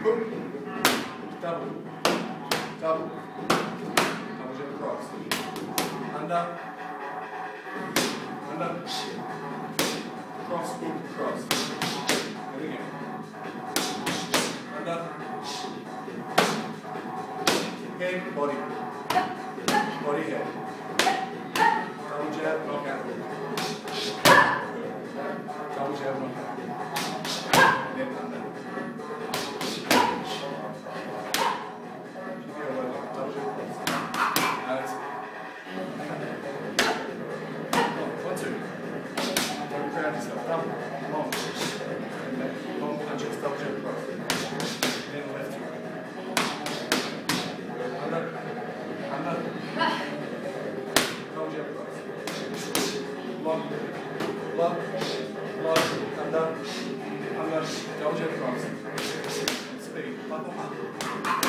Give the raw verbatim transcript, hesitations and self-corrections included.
Hook. Double. Double. Double jump cross. Under. Under. Cross, hook, cross. And again. Under. Head, body. Body, head. Double jab, knockout. Double jab, knockout. And then under. Double jab, cross. And it's one, two. Don't crowd yourself. Double. Long. And then long punches, double jab, cross. And then left hook. Under. Under. Double jab, cross. Long. Long. Long. Under. Under. Double jab, cross. Speed. Up, up, up.